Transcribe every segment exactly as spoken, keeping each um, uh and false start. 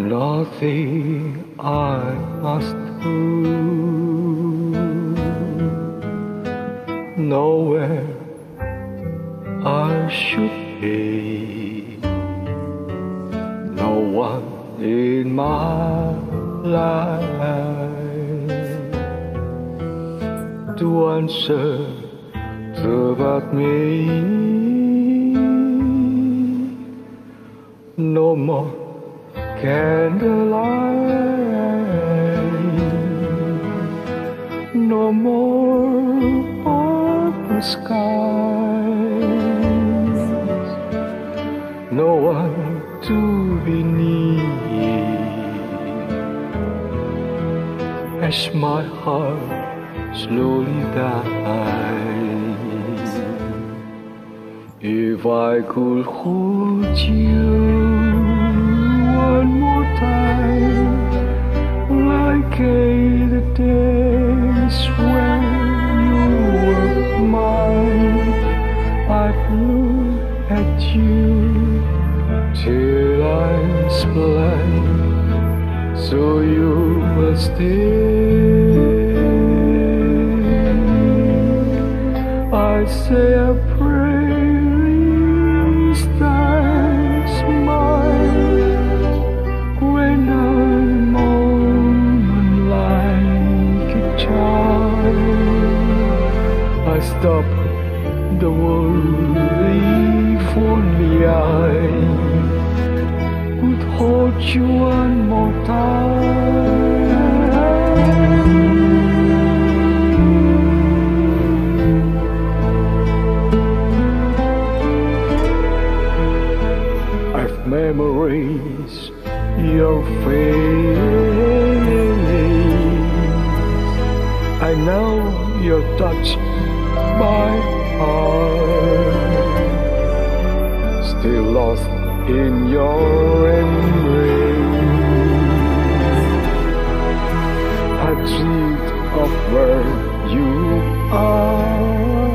nothing I must do, nowhere I should be, no one in my life to answer about me. No more candlelight, no more open skies, no one to be near as my heart slowly dies. If I could hold you one more time, like in the days when you were mine, I'd look at you till I'm blind, so you will stay. I say a prayer, that smile when I'm on like a child. I stop the world if only I could hold you one more time. Memories, your face, I know your touch, my heart, still lost in your embrace. I dreamed of where you are.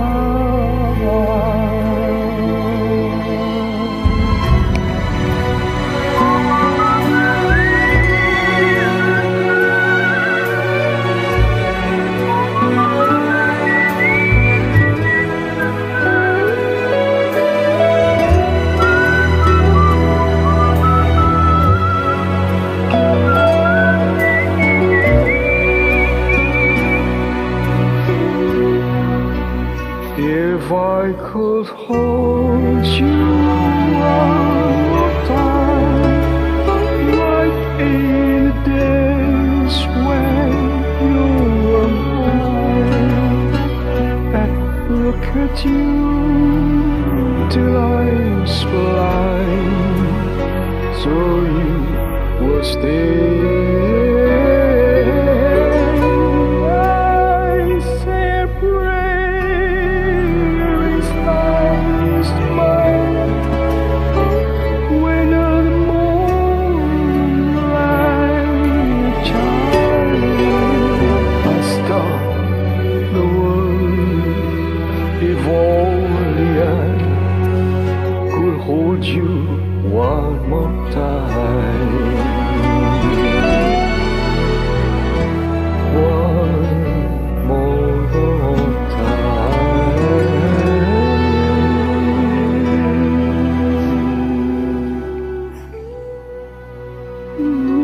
If I could hold you one more time, like in the days when you were mine, and look at you till I'm blind, so you will stay. If only I could hold you one more time, one more time.